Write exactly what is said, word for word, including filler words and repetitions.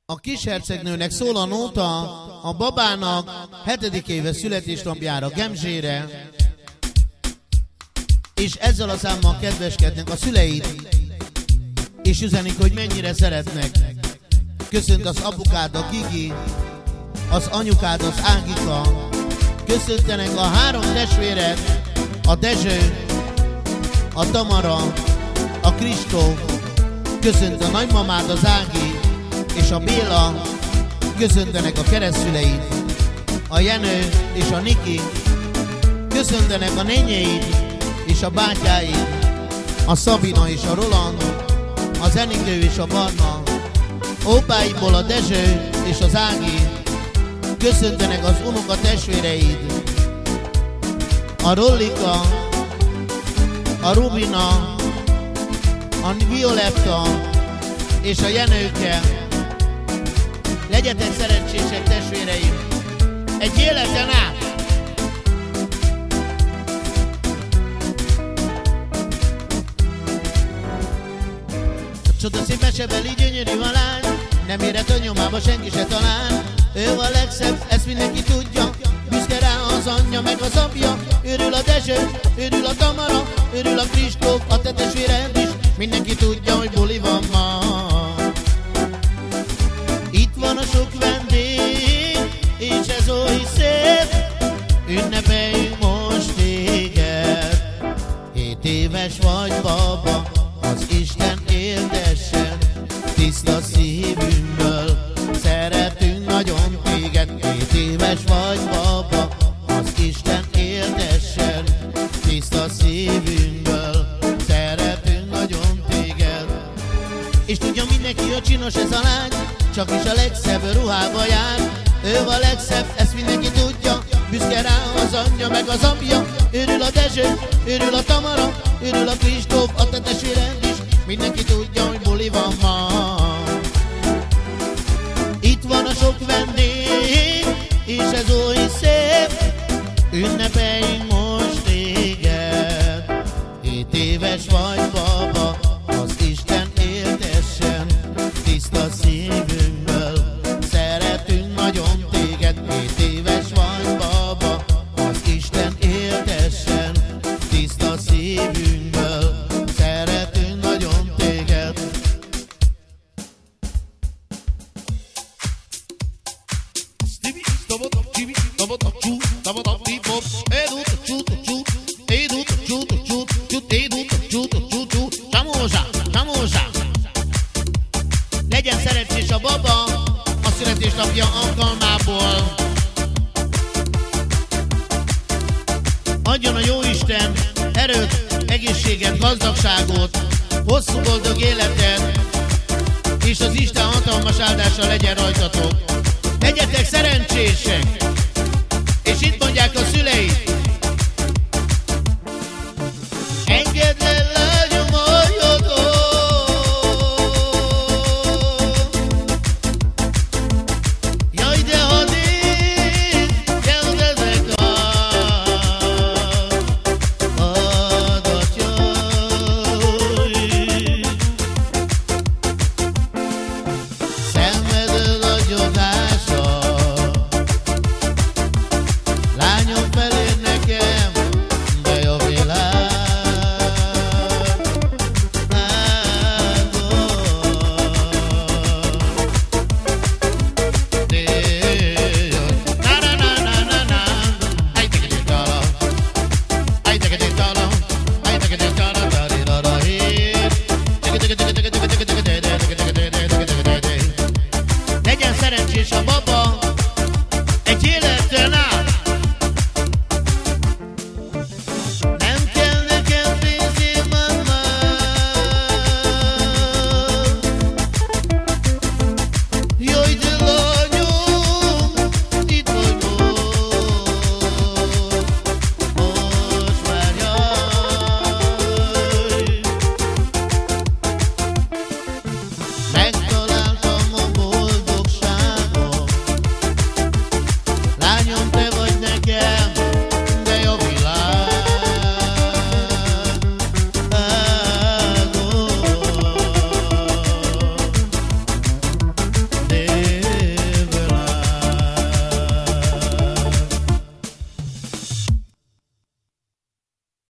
A kishercegnőnek szól a nóta a babának hetedik éves születésnapjára Gemzsére, és ezzel a számmal kedveskednek a szüleid, és üzenik, hogy mennyire szeretnek. Köszönt az apukád, a Gigi, az anyukád, az Ágika, köszöntenek a három testvéred, a Dezső, a Tamara, a Kristóf, köszönt a nagymamád, az Ági, és a Béla, köszöntenek a keresztszüleid, a Jenő és a Niki, köszöntenek a nényeid és a bátyáid, a Szabina és a Roland, az Enikő és a Barna, ópáimból a Dezső és az Ági, köszöntenek az unoka testvéreid, a Rollika, a Rubina, a Violetta és a Jenőke. Legyetek szerencsések, testvéreim, egy életen át! Csodaszép mesebeli gyönyörű a lány, nem érett a nyomába senki se talál. Ő a legszebb, ezt mindenki tudja, büszke rá az anyja meg az apja. Örül a Dezső, örül a Tamara, örül a Kristóf, a te testvéred is, mindenki tudja, hogy buli van ma. Itt van a sok vendég, és ez oly szép, ünnepeljünk most téged. Hét éves vagy baba, az Isten éltessen, tiszta szívünkből szeretünk nagyon téged. Hét éves vagy baba, az Isten éltessen, tiszta szívünkből szeretünk nagyon téged. És tudja mindenki, hogy csinos ez a lány, csak is a legszebb ruhába jár. Ő a legszebb, ezt mindenki tudja, büszke rá az anyja meg az apja. Örül a Dezső, örül a Tamara, örül a Kristóf, a te testvéred is, mindenki tudja, hogy buli van ma. Itt van a sok vendég, és ez oly szép, ünnepeljünk most téged. Hét éves vagy baba, az Isten éltessen, tiszta szívünkből szeretünk nagyon téged. Hét éves vagy baba, az Isten éltessen, tiszta szívünkből szeretünk nagyon téged. Legyen szerencsés a baba a születésnapja alkalmából. Adjon a Jóisten erőt, egészséget, gazdagságot, hosszú boldog életet, és az Isten hatalmas áldása legyen rajtatok. Legyetek szerencsések, és itt mondják a szüleid. Engedd le, lányom, halljatok! Jaj, de hadít, jön ezek adatjai. Szenvedő agyodása, lányom felér nekem, de jó világ. Legyen szerencsés a baba